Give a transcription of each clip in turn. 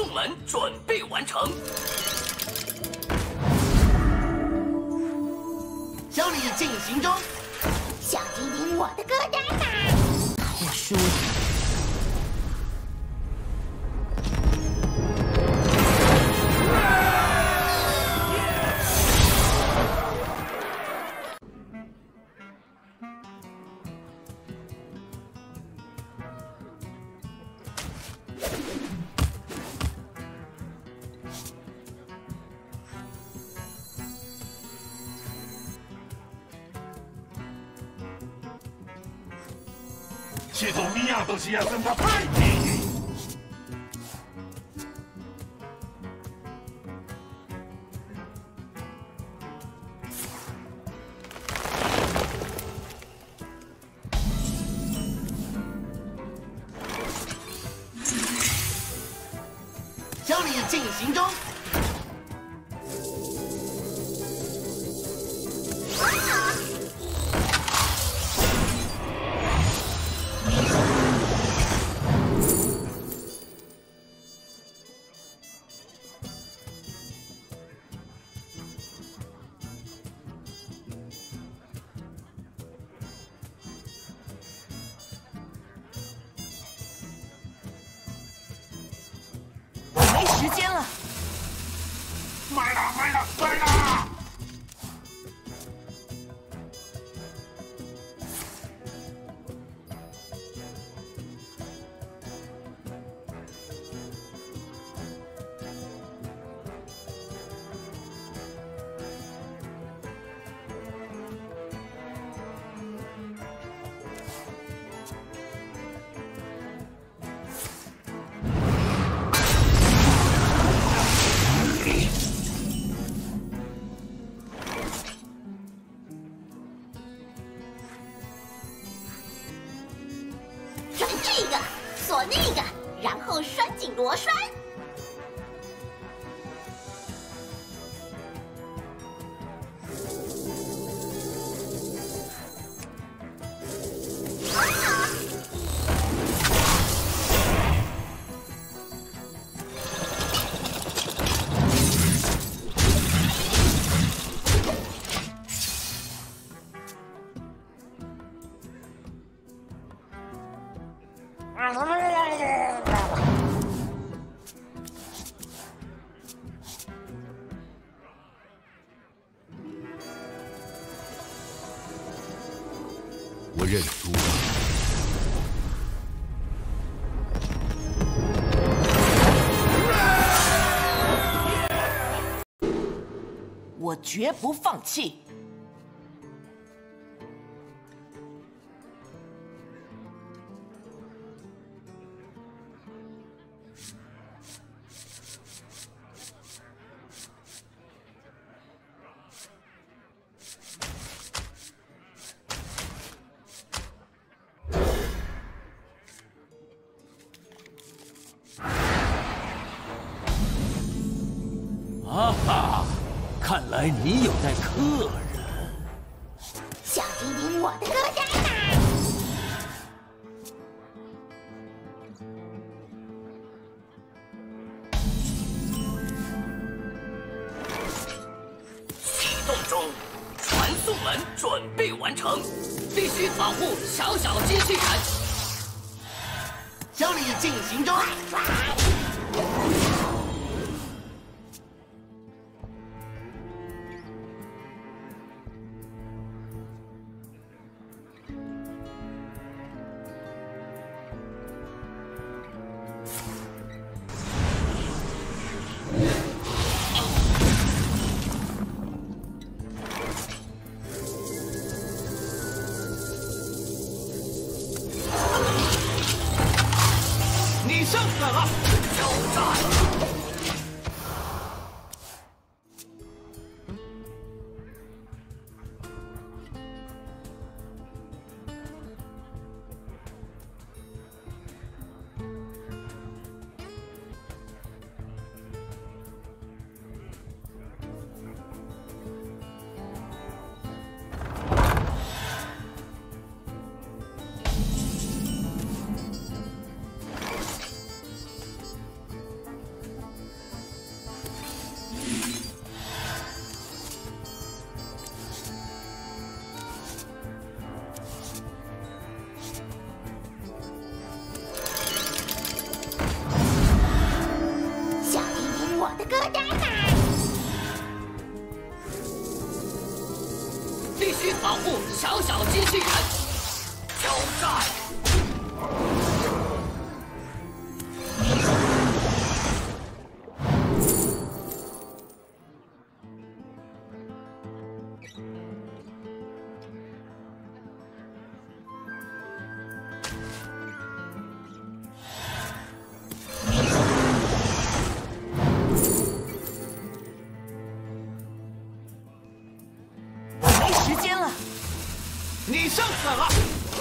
送门准备完成。 修理进行中。 想听听我的歌单吗？ 我输了。 系统米亚都是要真的派系。 修理进行中。 没时间了， 买了，买了，买了！ 转这个，锁那个，然后拴紧螺栓。 我认输了。 我绝不放弃。 啊哈！看来你有待客人。 想听听我的歌单吗？ 启动中，传送门准备完成，必须保护小小机器人。 修理进行中。 你胜了！ 的歌单呢？ 必须保护小小机器人。交战！ 没时间了。 你上场了。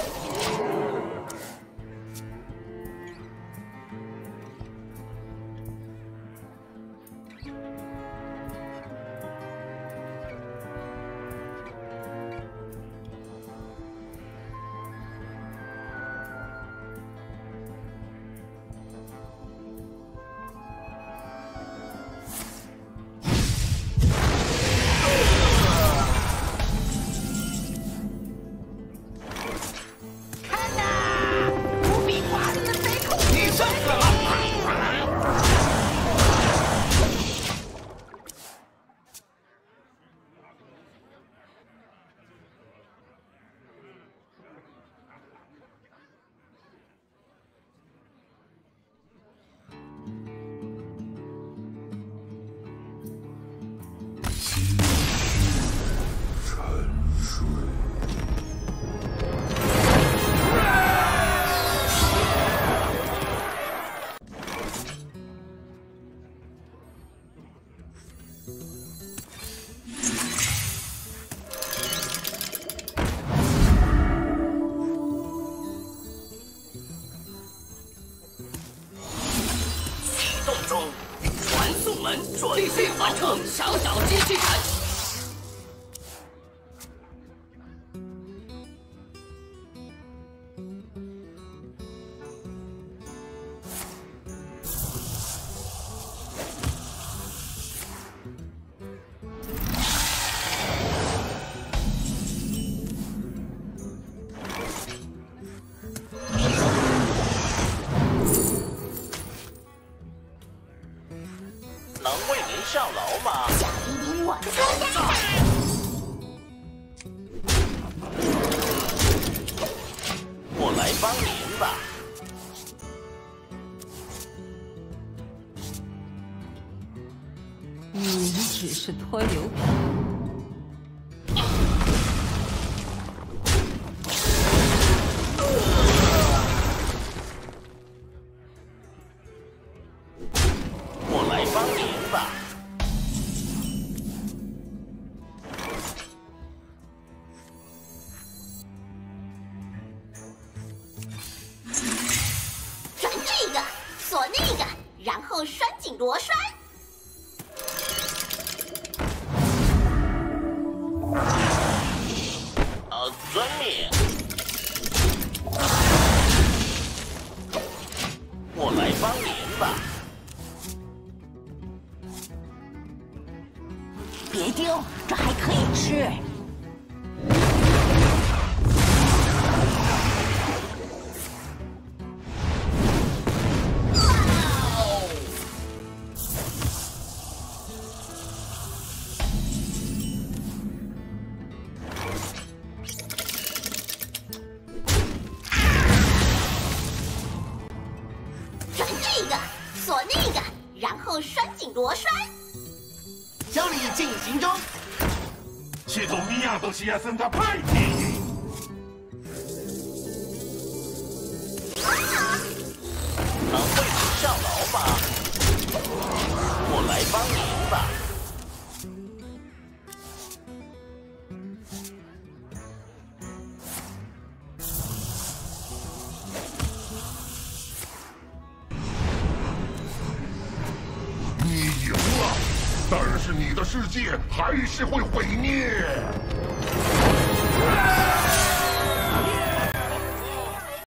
传送门必须完成小小机器人。 能为您效劳吗？ 想听听我的歌单吧。 我来帮您吧。 你只是拖油瓶。 我来帮您吧。 转这个，锁那个，然后拴紧螺栓。 遵命。我来帮您吧。 别丢，这还可以吃。 转这个，锁那个，然后拴紧螺栓。 修理进行中。 系统米亚多西亚森塔派蒂。 能为您效劳吗？我来帮您吧。 你赢了，但是你的世界还是会毁灭。